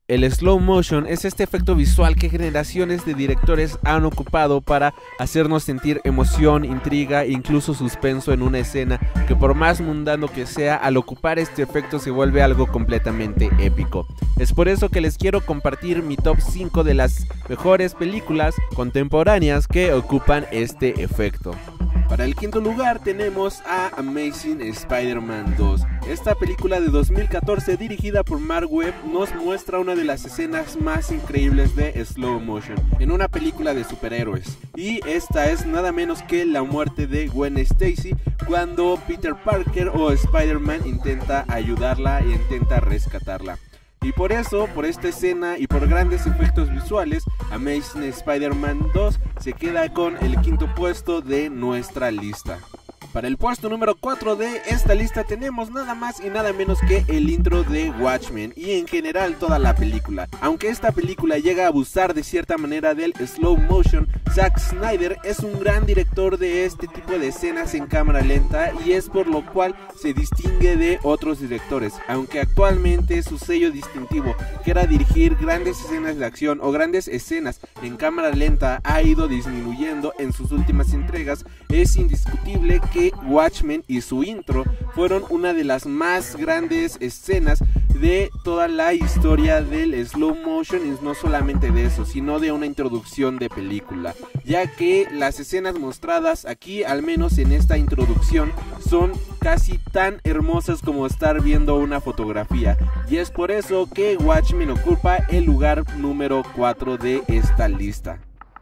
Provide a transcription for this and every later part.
El slow motion es este efecto visual que generaciones de directores han ocupado para hacernos sentir emoción, intriga e incluso suspenso en una escena que, por más mundano que sea, al ocupar este efecto se vuelve algo completamente épico. Es por eso que les quiero compartir mi top 5 de las mejores películas contemporáneas que ocupan este efecto. Para el quinto lugar tenemos a Amazing Spider-Man 2. Esta película de 2014 dirigida por Mark Webb nos muestra una de las escenas más increíbles de slow motion en una película de superhéroes. Y esta es nada menos que la muerte de Gwen Stacy cuando Peter Parker o Spider-Man intenta ayudarla e intenta rescatarla. Y por eso, por esta escena y por grandes efectos visuales, Amazing Spider-Man 2 se queda con el quinto puesto de nuestra lista. Para el puesto número 4 de esta lista tenemos nada más y nada menos que el intro de Watchmen y en general toda la película. Aunque esta película llega a abusar de cierta manera del slow motion, Zack Snyder es un gran director de este tipo de escenas en cámara lenta y es por lo cual se distingue de otros directores. Aunque actualmente su sello distintivo, que era dirigir grandes escenas de acción o grandes escenas en cámara lenta, ha ido disminuyendo en sus últimas entregas, es indiscutible que Watchmen y su intro fueron una de las más grandes escenas de toda la historia del slow motion, y no solamente de eso, sino de una introducción de película, ya que las escenas mostradas aquí, al menos en esta introducción, son casi tan hermosas como estar viendo una fotografía, y es por eso que Watchmen ocupa el lugar número 4 de esta lista.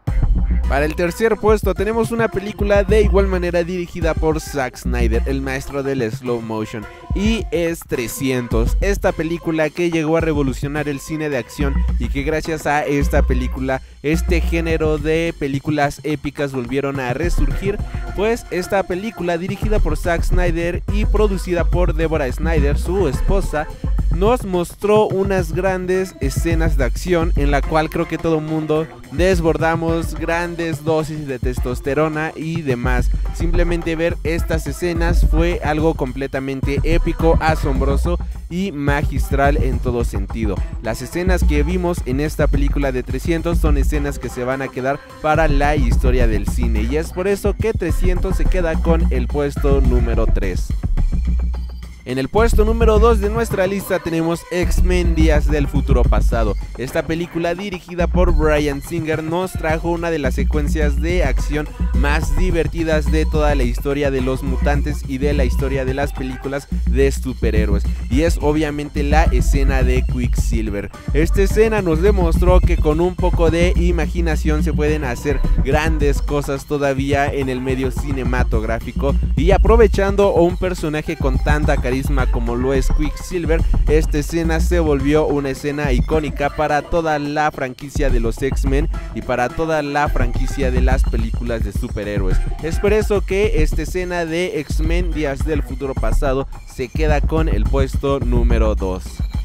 Para el tercer puesto tenemos una película de igual manera dirigida por Zack Snyder, el maestro del slow motion, y es 300, esta película que llegó a revolucionar el cine de acción y que gracias a esta película este género de películas épicas volvieron a resurgir, pues esta película dirigida por Zack Snyder y producida por Deborah Snyder, su esposa, nos mostró unas grandes escenas de acción en la cual creo que todo mundo desbordamos grandes dosis de testosterona y demás. Simplemente ver estas escenas fue algo completamente épico, asombroso y magistral en todo sentido. Las escenas que vimos en esta película de 300 son escenas que se van a quedar para la historia del cine, y es por eso que 300 se queda con el puesto número 3. En el puesto número 2 de nuestra lista tenemos X-Men Días del Futuro Pasado. Esta película dirigida por Bryan Singer nos trajo una de las secuencias de acción más divertidas de toda la historia de los mutantes y de la historia de las películas de superhéroes, y es obviamente la escena de Quicksilver. Esta escena nos demostró que con un poco de imaginación se pueden hacer grandes cosas todavía en el medio cinematográfico, y aprovechando un personaje con tanta carisma como lo es Quicksilver, esta escena se volvió una escena icónica para toda la franquicia de los X-Men y para toda la franquicia de las películas de superhéroes. Es por eso que esta escena de X-Men Días del Futuro Pasado se queda con el puesto número 2.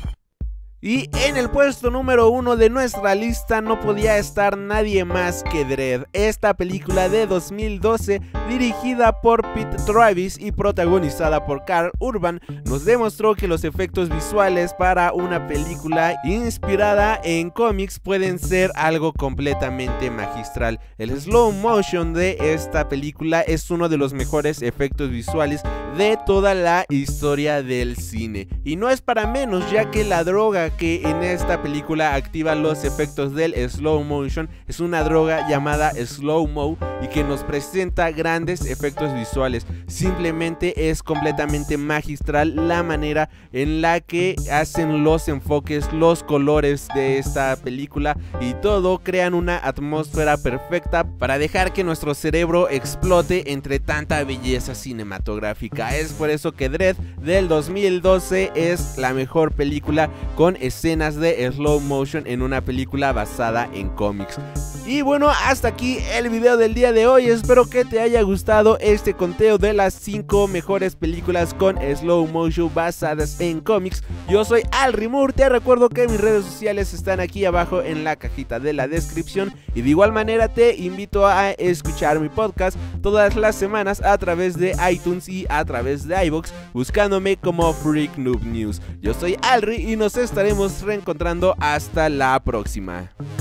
Y en el puesto número 1 de nuestra lista no podía estar nadie más que Dredd, esta película de 2012 dirigida por Pete Travis y protagonizada por Karl Urban, nos demostró que los efectos visuales para una película inspirada en cómics pueden ser algo completamente magistral. El slow motion de esta película es uno de los mejores efectos visuales de toda la historia del cine, y no es para menos, ya que la droga que en esta película activa los efectos del slow motion es una droga llamada Slow Mo y que nos presenta grandes efectos visuales. Simplemente es completamente magistral la manera en la que hacen los enfoques, los colores de esta película, y todo crean una atmósfera perfecta para dejar que nuestro cerebro explote entre tanta belleza cinematográfica. Es por eso que Dredd del 2012 es la mejor película con escenas de slow motion en una película basada en cómics. Y bueno, hasta aquí el video del día de hoy. Espero que te haya gustado este conteo de las 5 mejores películas con slow motion basadas en cómics. Yo soy Alri Moore, te recuerdo que mis redes sociales están aquí abajo en la cajita de la descripción, y de igual manera te invito a escuchar mi podcast todas las semanas a través de iTunes y a través de iVoox, buscándome como Freak Noob News. Yo soy Alri y nos estaremos estaremos reencontrando hasta la próxima.